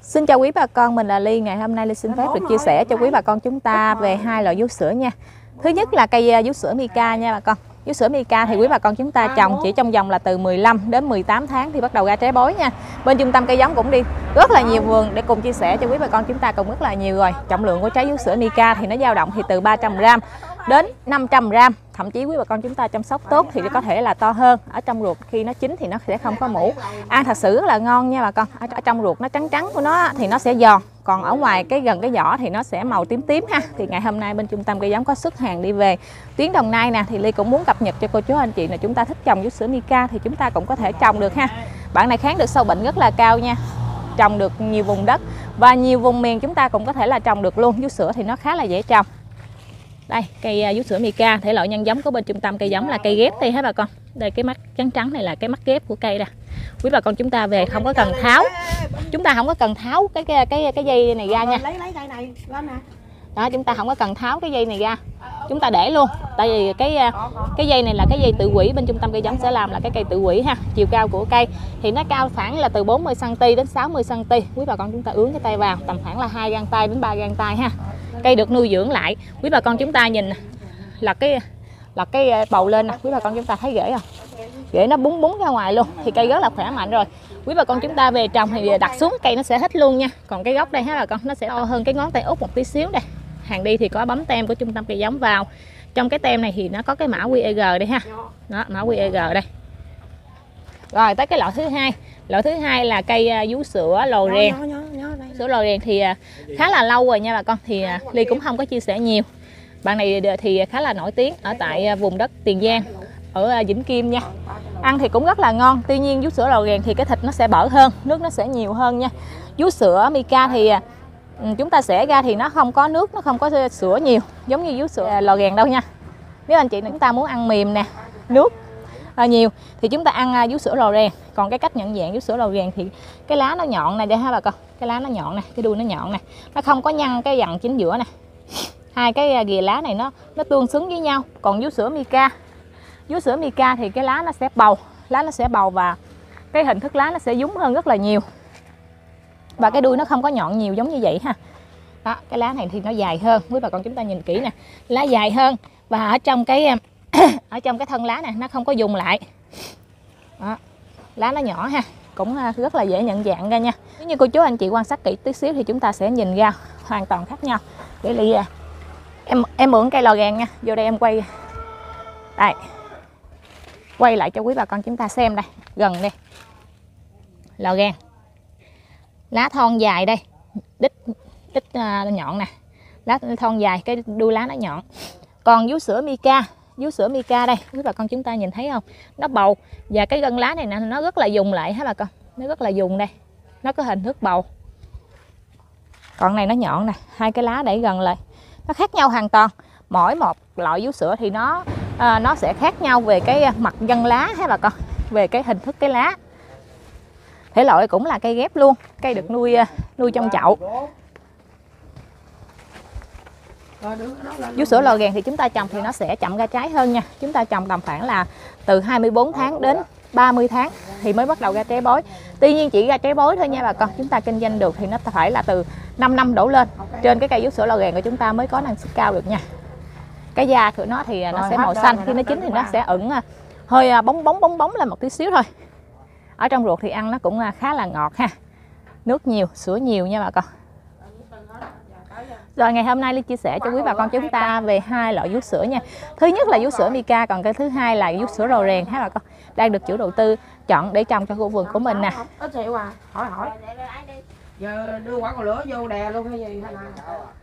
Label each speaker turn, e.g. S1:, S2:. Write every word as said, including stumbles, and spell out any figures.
S1: Xin chào quý bà con, mình là Ly. Ngày hôm nay Ly xin phép được chia sẻ cho quý bà con chúng ta về hai loại vú sữa nha. Thứ nhất là cây vú sữa Mica nha bà con. Vú sữa Mica thì quý bà con chúng ta trồng chỉ trong vòng là từ mười lăm đến mười tám tháng thì bắt đầu ra trái bối nha. Bên trung tâm cây giống cũng đi rất là nhiều vườn để cùng chia sẻ cho quý bà con chúng ta cùng rất là nhiều rồi. Trọng lượng của trái vú sữa Mica thì nó dao động thì từ ba trăm gam đến năm trăm gam. Thậm chí quý bà con chúng ta chăm sóc tốt thì có thể là to hơn. Ở trong ruột khi nó chín thì nó sẽ không có mủ. Ăn thật sự rất là ngon nha bà con. Ở, ở trong ruột nó trắng trắng của nó thì nó sẽ giòn. Còn ở ngoài cái gần cái vỏ thì nó sẽ màu tím tím ha. Thì ngày hôm nay bên trung tâm cây giống có xuất hàng đi về tuyến Đồng Nai nè, thì Ly cũng muốn cập nhật cho cô chú anh chị là chúng ta thích trồng vú sữa Mica thì chúng ta cũng có thể trồng được ha. Bạn này kháng được sâu bệnh rất là cao nha. Trồng được nhiều vùng đất và nhiều vùng miền chúng ta cũng có thể là trồng được luôn. Vú sữa thì nó khá là dễ trồng. Đây, cây vú sữa Mica, thể loại nhân giống của bên trung tâm cây giống là cây ghép đây hả bà con. Đây cái mắt trắng trắng này là cái mắt ghép của cây nè. Quý bà con chúng ta về không có cần tháo. Chúng ta không có cần tháo cái cái cái cái dây này ra nha. Đó, chúng ta không có cần tháo cái dây này ra. Chúng ta để luôn. Tại vì cái cái dây này là cái dây tự quỷ, bên trung tâm cây giống sẽ làm là cái cây tự quỷ ha. Chiều cao của cây thì nó cao khoảng là từ bốn mươi xăng ti mét đến sáu mươi xăng ti mét. Quý bà con chúng ta ướn cái tay vào tầm khoảng là hai gang tay đến ba gang tay ha. Cây được nuôi dưỡng lại. Quý bà con chúng ta nhìn là cái là cái bầu lên nè, quý bà con chúng ta thấy rễ không? Rễ nó búng búng ra ngoài luôn thì cây rất là khỏe mạnh rồi. Quý bà con chúng ta về trồng thì đặt xuống cây nó sẽ hết luôn nha. Còn cái gốc đây ha bà con, nó sẽ to hơn cái ngón tay út một tí xíu đây. Hàng đi thì có bấm tem của trung tâm cây giống vào. Trong cái tem này thì nó có cái mã quy e rờ đây ha. Đó, mã quy e rờ đây. Rồi tới cái loại thứ hai. Loại thứ hai là cây vú sữa lò rèn. Sữa lò rèn thì khá là lâu rồi nha bà con, thì Ly cũng không có chia sẻ nhiều. Bạn này thì khá là nổi tiếng ở tại vùng đất Tiền Giang, ở Vĩnh Kim nha. Ăn thì cũng rất là ngon. Tuy nhiên vú sữa lò rèn thì cái thịt nó sẽ bở hơn, nước nó sẽ nhiều hơn nha. Vú sữa Mica thì chúng ta xẻ ra thì nó không có nước, nó không có sữa nhiều giống như vú sữa lò rèn đâu nha. Nếu anh chị chúng ta muốn ăn mềm nè, nước à, nhiều thì chúng ta ăn vú sữa lò rèn. Còn cái cách nhận dạng vú sữa lò rèn thì cái lá nó nhọn này đây ha bà con. Cái lá nó nhọn này, cái đuôi nó nhọn này, nó không có nhăn cái dằn chính giữa này. Hai cái ghìa lá này nó nó tương xứng với nhau. Còn vú sữa Mica, vú sữa Mica thì cái lá nó sẽ bầu, lá nó sẽ bầu và cái hình thức lá nó sẽ dúng hơn rất là nhiều. Và cái đuôi nó không có nhọn nhiều giống như vậy ha. Đó, cái lá này thì nó dài hơn. Quý bà con chúng ta nhìn kỹ nè, lá dài hơn và ở trong cái ở trong cái thân lá này nó không có dùng lại. Đó, lá nó nhỏ ha, cũng rất là dễ nhận dạng ra nha. Nếu như cô chú anh chị quan sát kỹ tí xíu thì chúng ta sẽ nhìn ra hoàn toàn khác nhau. Để Ly em em mượn cây lò rèn nha, vô đây em quay đây, quay lại cho quý bà con chúng ta xem đây, gần đây, lò rèn, lá thon dài đây, đít đít uh, nhọn nè, lá thon dài, cái đuôi lá nó nhọn. Còn vú sữa Mica, vú sữa Mica đây, quý bà con chúng ta nhìn thấy không, nó bầu và cái gân lá này nè nó rất là dùng lại ha bà con, nó rất là dùng đây, nó có hình thức bầu. Còn này nó nhọn nè, hai cái lá đẩy gần lại, nó khác nhau hoàn toàn. Mỗi một loại vú sữa thì nó à, nó sẽ khác nhau về cái mặt gân lá ha bà con, về cái hình thức cái lá. Thể loại cũng là cây ghép luôn, cây được nuôi nuôi trong chậu. Vú sữa lò rèn thì chúng ta trồng thì nó sẽ chậm ra trái hơn nha. Chúng ta trồng tầm khoảng là từ hai mươi bốn tháng đến ba mươi tháng thì mới bắt đầu ra trái bối. Tuy nhiên chỉ ra trái bối thôi nha bà con. Chúng ta kinh doanh được thì nó phải là từ năm năm đổ lên. Trên cái cây vú sữa lò rèn của chúng ta mới có năng suất cao được nha. Cái da của nó thì nó sẽ màu xanh, khi nó chín thì nó sẽ ửng hơi bóng bóng bóng bóng lên một tí xíu thôi. Ở trong ruột thì ăn nó cũng khá là ngọt ha. Nước nhiều, sữa nhiều nha bà con. Rồi ngày hôm nay Ly chia sẻ cho quý bà con chúng ta về hai loại vú sữa nha. Thứ nhất là vú sữa Mica, còn cái thứ hai là vú sữa lò rèn ha bà con. Đang được chủ đầu tư chọn để trồng cho khu vườn của mình nè.
S2: Ít xíu à, hỏi hỏi. Giờ đưa quả cầu lửa vô đè luôn hay gì hay là